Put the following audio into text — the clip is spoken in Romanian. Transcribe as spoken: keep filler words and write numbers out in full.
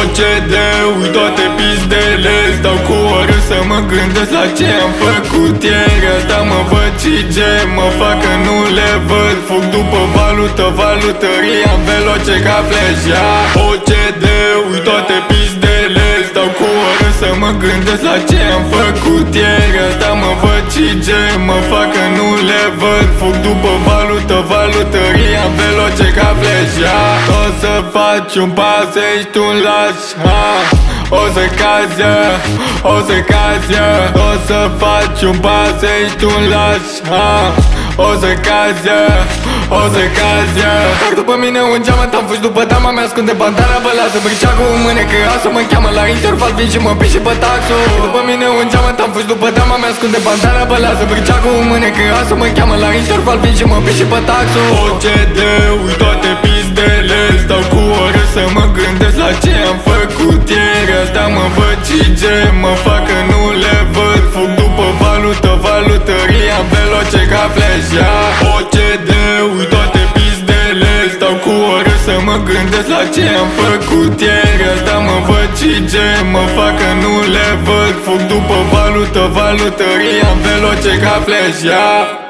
O C D-ul, toate pizdele stau cu oră să mă gândesc la ce am făcut ieri. Asta mă văd și ce mă fac că nu le văd. Fug după valută, valutării, am veloce ca flash, yeah. O C D-ul, toate pizdele stau cu oră să mă gândesc la ce am făcut ieri. Asta mă văd și ce mă fac că nu le văd. Fug după valută, valutării, am veloce ca flash, yeah. O să faci un pas, ești un laș, ha. O să cazi, o să cazi, o să faci un pas, ești un laș, ha. O să cazi, o să cazi. Fac după mine un geamăt, am fugi după dama mea, ascunde bandana, bă, lasă briceagul în mâne, că asta mă cheamă la interval, vin și mă piși și pe taxul. După mine un geamăt, am fugi după dama mea, ascunde bandana, bă, lasă briceagul în mâne, că asta mă cheamă la interval, vin și mă piși și pe taxul. O C D-ul, toate pizdele stau cu oră să mă gândesc la ce am făcut ieri. Asta mă văd și ce mă fac că nu le văd. Fug după valută, valutării, am veloce ca flash, yeah. O C D-ul, toate pizdele stau cu oră să mă gândesc la ce am făcut ieri. Asta mă văd și ce mă fac că nu le văd. Fug după valută, valutării, am veloce ca flash, yeah.